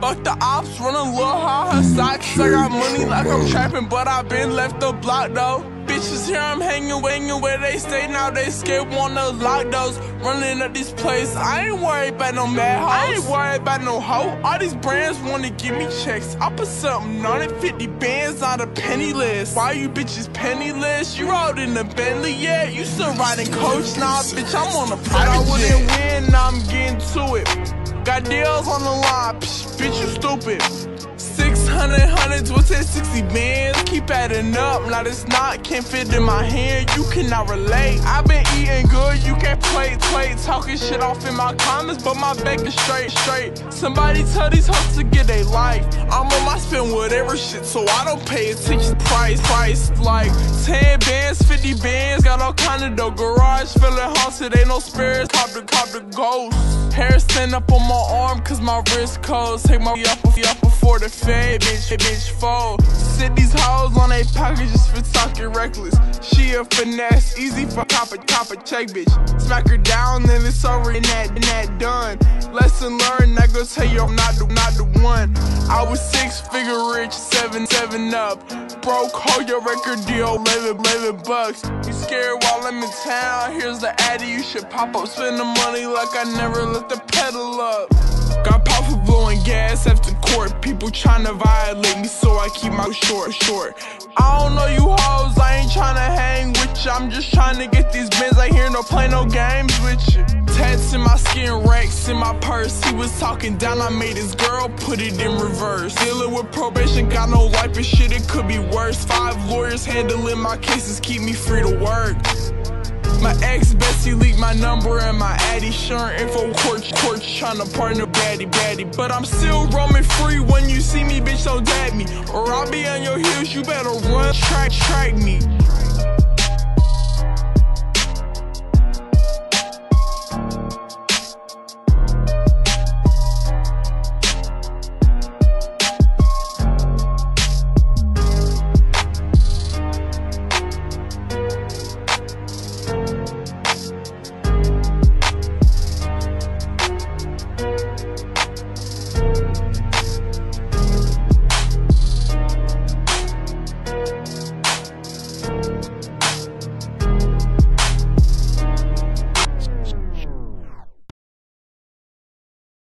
Fuck the ops, running little hard her socks. I got money like I'm trapping, but I been left the block though. Bitches here, I'm hanging where they stay now. They scared, wanna lock those. Running up this place, I ain't worried about no mad hoes. I ain't worried about no hoe. All these brands wanna give me checks. I put something on it, 50 bands on a penny list. Why you bitches penniless? You rode in the Bentley, yeah. You still riding coach, nah, bitch, I'm on a private jet. I wouldn't win, now I'm getting to it. Got deals on the line, bitch, you stupid. 600 hundreds, what's that 60 bands? Keep adding up, now this knot can't fit in my hand, you cannot relate. I've been eating good, you can't play, talking shit off in my comments, but my back is straight. Somebody tell these hoes to get a life. I'm on my spin whatever shit, so I don't pay attention. Price like 10 bands, 50 bands, got all kind of dough. Garage feeling haunted, ain't no spirits, cop the ghost. Hair stand up on my arm, cause my wrist cold. Take my up before the fade, bitch fold. Sit these hoes on they pockets just for talking reckless. She a finesse, easy for cop a check, bitch. Smack her down, then it's over and that done. Lesson learned, I go tell you I'm not the one. I was 6-figure rich, 7 up. Broke, hold your record deal, 11 bucks. You scared while I'm in town, here's the addy, you should pop up. Spend the money like I never let the pedal up. Got pop for blowing gas after court. People tryna violate me, so I keep my short. I don't know you hoes, I ain't tryna hang with you. I'm just tryna get these bins, I hear no play no games with you. Tats in my skin, racks in my purse. He was talking down, I made his girl put it in reverse. Dealing with probation, got no life and shit, it could be worse. 5 lawyers handling my cases, keep me free to work. My ex bestie leaked my number and my addy, sharing info courts tryna partner baddie. But I'm still roaming free, when you see me, bitch, don't dab me. Or I'll be on your heels, you better run, track me.